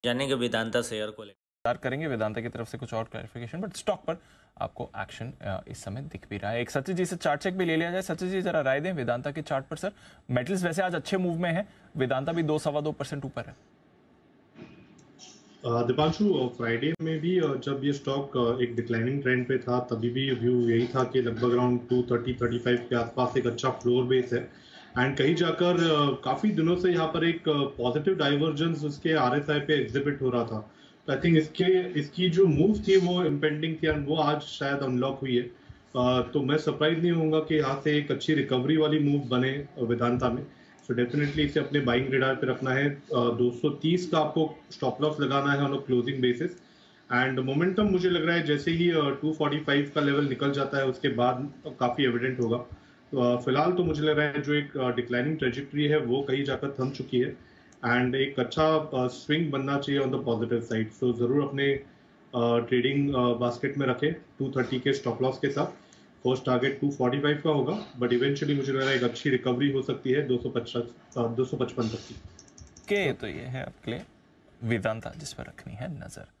यानी कि वेदांता शेयर को इंतजार करेंगे वेदांता की तरफ से कुछ और क्लैरिफिकेशन, बट स्टॉक पर आपको एक्शन इस समय दिख भी रहा है। एक सचिन जी से चार्ट चेक भी ले लिया जाए। सचिन जी जरा राय दें वेदांता के चार्ट पर। सर मेटल्स वैसे आज अच्छे मूव में है, वेदांता भी 2-2.25% ऊपर है। दीपांशु, फ्राइडे में भी जब ये स्टॉक एक डिक्लाइनिंग ट्रेंड पे था तभी भी व्यू यही था कि लगभग अराउंड 230-35 के आसपास एक अच्छा फ्लोर बेस है एंड कहीं जाकर काफी दिनों से यहाँ पर एक पॉजिटिव डाइवर्जेंस उसके आरएसआई पे एग्जिबिट हो रहा था। तो आई थिंक इसकी जो मूव थी वो इम्पेंडिंग थी एंड वो आज शायद अनलॉक हुई है। तो मैं सरप्राइज नहीं होऊंगा कि यहाँ से एक अच्छी रिकवरी वाली मूव बने वेदांता में। सो डेफिनेटली इसे अपने बाइंग रेडार पे रखना है। 230 का आपको स्टॉप लॉस लगाना है on a closing basis and momentum मुझे लग रहा है जैसे ही 245 का लेवल निकल जाता है उसके बाद काफी एविडेंट होगा। तो फिलहाल तो मुझे लग रहा है जो एक डिक्लाइनिंग ट्रेजेक्टरी है वो कहीं जाकर थम चुकी है एंड एक अच्छा स्विंग बनना चाहिए on the positive side. So जरूर अपने ट्रेडिंग बास्केट में रखें 230 के स्टॉप लॉस के साथ। फर्स्ट टारगेट 245 का होगा बट इवेंचुअली मुझे लग रहा है एक अच्छी रिकवरी हो सकती है 255 तक की। तो ये है आपके लिए वेदांता जिस पर रखनी है नजर।